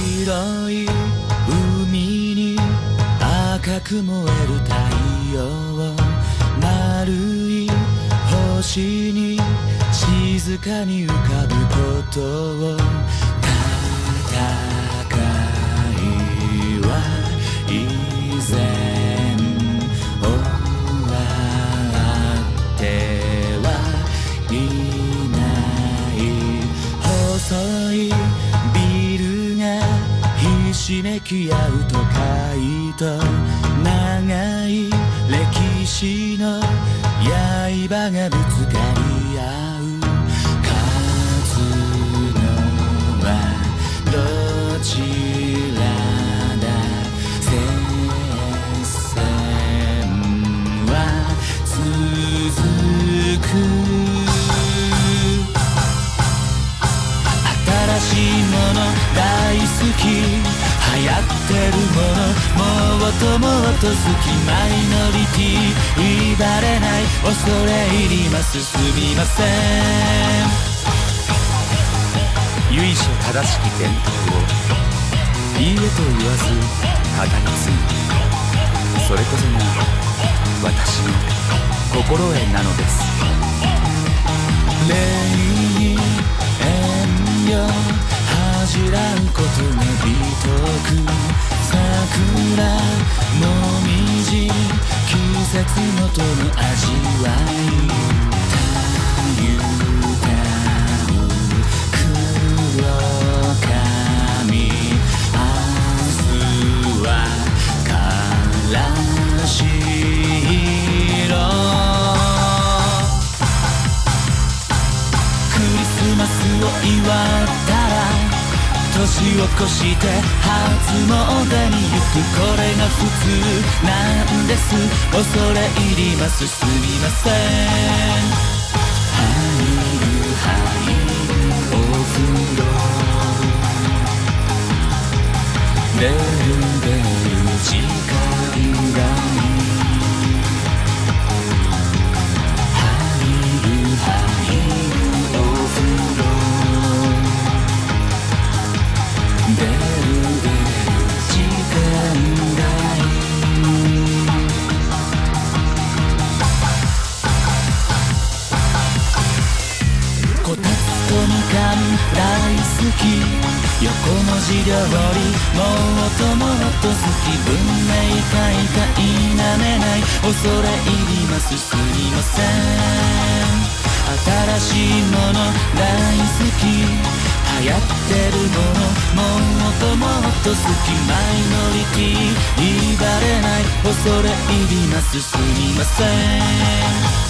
広い海に赤く燃える太陽、丸い星に静かに浮かぶことを、戦いは以前終わってはいない。細いビルがひしめき合う都会と、長い歴史の刃がぶつかり合う。勝つのはどちらだ、戦線は続く。新しいもの大好き、流行ってるものもっともっと好き。マイノリティ言われない、恐れ入ります、すみません。 由緒正しき伝統をいいえと言わず語り継ぐ、それこそが私の心得なのです。 礼に遠慮恥じらうことが美徳。桜もみじ、季節ごとの味わい。たゆたう黒髪、明日はからし色。クリスマスを祝ったら年を越して初詣に行く。これが普通なんです、恐れ入ります、すみません。入る入るお風呂、出る出る時間がいい。入る入るお風呂、出る出る時間がいい。こたつとみかん大好き、横文字料理もっともっと好き。文明開化否めない、恐れ入ります、すみません。新しいもの大好き、流行ってるものもっともっと好き。マイノリティ言われない、恐れ入ります、すみません。